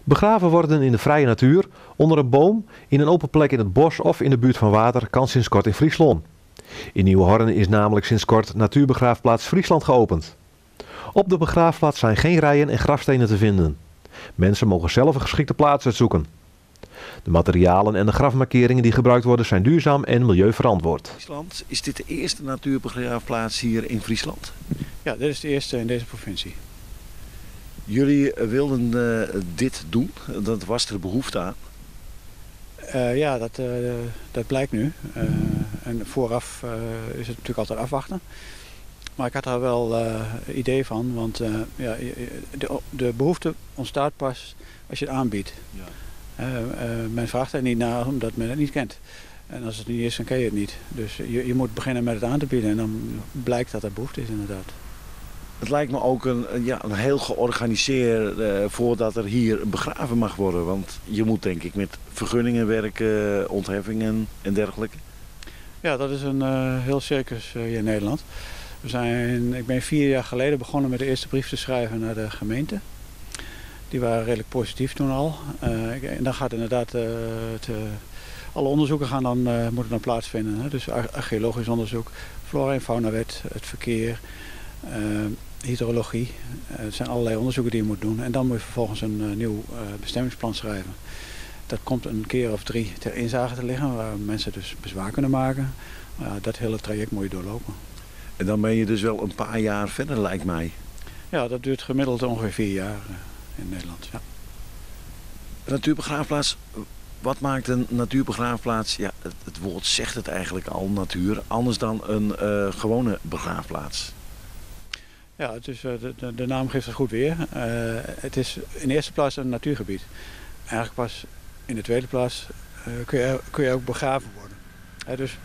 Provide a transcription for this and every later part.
Begraven worden in de vrije natuur, onder een boom, in een open plek in het bos of in de buurt van water kan sinds kort in Friesland. In Nieuwehorn is namelijk sinds kort natuurbegraafplaats Friesland geopend. Op de begraafplaats zijn geen rijen en grafstenen te vinden. Mensen mogen zelf een geschikte plaats uitzoeken. De materialen en de grafmarkeringen die gebruikt worden zijn duurzaam en milieuverantwoord. Friesland, is dit de eerste natuurbegraafplaats hier in Friesland? Ja, dit is de eerste in deze provincie. Jullie wilden dit doen, dat was er behoefte aan? Ja, dat blijkt nu. En vooraf is het natuurlijk altijd afwachten. Maar ik had daar wel idee van, want ja, de behoefte ontstaat pas als je het aanbiedt. Ja. Men vraagt er niet naar omdat men het niet kent. En als het niet is, dan ken je het niet. Dus je moet beginnen met het aan te bieden en dan blijkt dat er behoefte is inderdaad. Het lijkt me ook een heel georganiseerd voordat er hier begraven mag worden. Want je moet denk ik met vergunningen werken, ontheffingen en dergelijke. Ja, dat is een heel circus hier in Nederland. Ik ben 4 jaar geleden begonnen met de eerste brief te schrijven naar de gemeente. Die waren redelijk positief toen al. En dan gaat inderdaad alle onderzoeken moeten dan plaatsvinden. Hè? Dus archeologisch onderzoek, flora en faunawet, het verkeer, hydrologie. Het zijn allerlei onderzoeken die je moet doen. En dan moet je vervolgens een nieuw bestemmingsplan schrijven. Dat komt een keer of 3 ter inzage te liggen, waar mensen dus bezwaar kunnen maken. Dat hele traject moet je doorlopen. En dan ben je dus wel een paar jaar verder, lijkt mij. Ja, dat duurt gemiddeld ongeveer 4 jaar in Nederland. Ja. Een natuurbegraafplaats, wat maakt een natuurbegraafplaats? Ja, het woord zegt het eigenlijk al, natuur, anders dan een gewone begraafplaats. Ja, het is, de naam geeft het goed weer. Het is in de eerste plaats een natuurgebied. Eigenlijk pas in de tweede plaats kun je ook begraven worden. Dus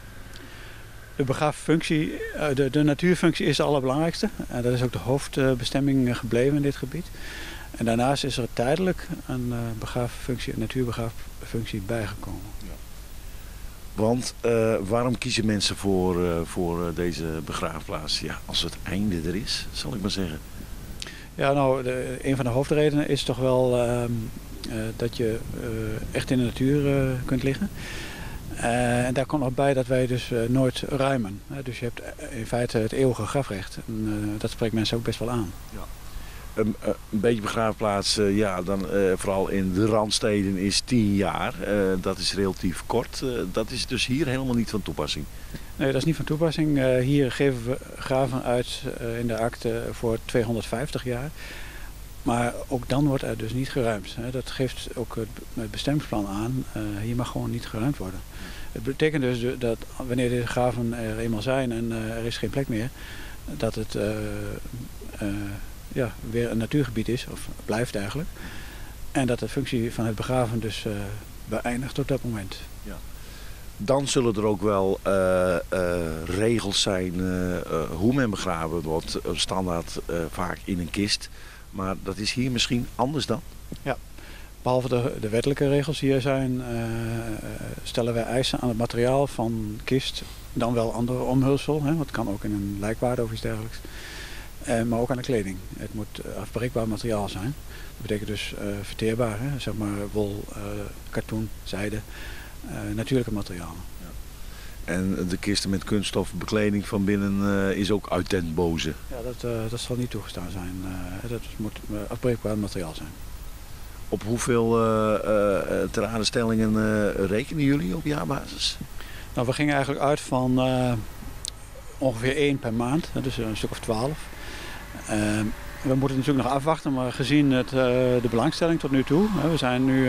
de begraaffunctie, de natuurfunctie is de allerbelangrijkste. En dat is ook de hoofdbestemming gebleven in dit gebied. En daarnaast is er tijdelijk een natuurbegraaffunctie bijgekomen. Ja. Want waarom kiezen mensen voor deze begraafplaats? Ja, als het einde er is, zal ik maar zeggen. Ja, nou, een van de hoofdredenen is toch wel dat je echt in de natuur kunt liggen. En daar komt nog bij dat wij dus nooit ruimen. Dus je hebt in feite het eeuwige grafrecht. En dat spreekt mensen ook best wel aan. Ja. Een beetje begraafplaats, ja, dan vooral in de randsteden is 10 jaar. Dat is relatief kort. Dat is dus hier helemaal niet van toepassing. Nee, dat is niet van toepassing. Hier geven we graven uit in de akte voor 250 jaar. Maar ook dan wordt er dus niet geruimd. Dat geeft ook het bestemmingsplan aan. Hier mag gewoon niet geruimd worden. Het betekent dus dat wanneer de graven er eenmaal zijn en er is geen plek meer, dat het weer een natuurgebied is, of blijft eigenlijk. En dat de functie van het begraven dus beëindigt op dat moment. Ja. Dan zullen er ook wel regels zijn hoe men begraven wordt. Standaard vaak in een kist. Maar dat is hier misschien anders dan? Ja, behalve de wettelijke regels die er zijn, stellen wij eisen aan het materiaal van kist. Dan wel andere omhulsel, want het kan ook in een lijkwaarde of iets dergelijks. Maar ook aan de kleding. Het moet afbreekbaar materiaal zijn. Dat betekent dus verteerbaar, zeg maar wol, katoen, zijde, natuurlijke materialen. Ja. En de kisten met kunststofbekleding van binnen is ook uit den boze? Ja, dat zal niet toegestaan zijn. Dat moet afbreekbaar materiaal zijn. Op hoeveel teradenstellingen rekenen jullie op jaarbasis? Nou, we gingen eigenlijk uit van ongeveer 1 per maand, dus een stuk of 12. We moeten natuurlijk nog afwachten, maar gezien de belangstelling tot nu toe, we zijn nu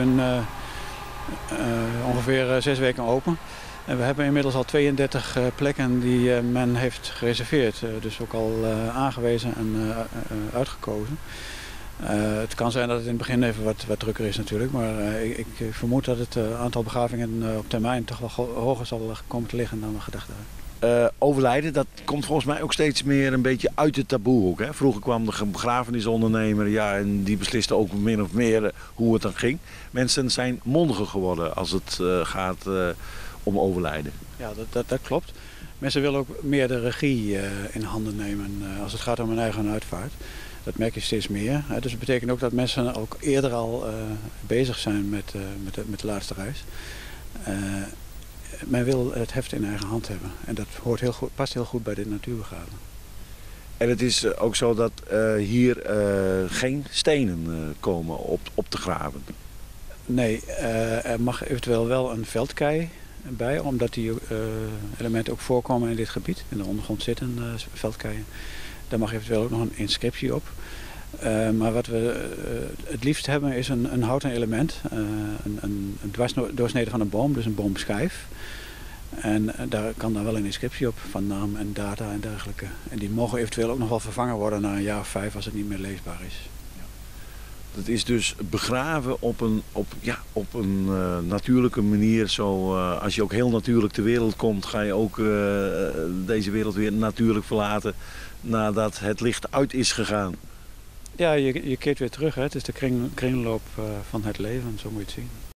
ongeveer 6 weken open. En we hebben inmiddels al 32 plekken die men heeft gereserveerd, dus ook al aangewezen en uitgekozen. Het kan zijn dat het in het begin even wat drukker is natuurlijk, maar ik vermoed dat het aantal begravingen op termijn toch wel hoger zal komen te liggen dan we gedacht hebben. Overlijden, dat komt volgens mij ook steeds meer een beetje uit de taboehoek. Hè? Vroeger kwam de begrafenisondernemer, ja, en die besliste ook min of meer hoe het dan ging. Mensen zijn mondiger geworden als het gaat om overlijden. Ja, dat klopt. Mensen willen ook meer de regie in handen nemen als het gaat om hun eigen uitvaart. Dat merk je steeds meer. Dus dat betekent ook dat mensen ook eerder al bezig zijn met de laatste reis. Men wil het heft in eigen hand hebben. En dat past heel goed bij dit natuurbegraven. En het is ook zo dat hier geen stenen komen op te graven. Nee, er mag eventueel wel een veldkei bij, omdat die elementen ook voorkomen in dit gebied. In de ondergrond zitten veldkeien. Daar mag eventueel ook nog een inscriptie op. Maar wat we het liefst hebben is een houten element. Een dwarsdoorsnede van een boom, dus een boomschijf. En daar kan dan wel een inscriptie op van naam en data en dergelijke. En die mogen eventueel ook nog wel vervangen worden na een jaar of 5 als het niet meer leesbaar is. Dat is dus begraven op een natuurlijke manier. Zo, als je ook heel natuurlijk ter wereld komt, ga je ook deze wereld weer natuurlijk verlaten nadat het licht uit is gegaan. Ja, je keert weer terug. Hè. Het is de kringloop van het leven, zo moet je het zien.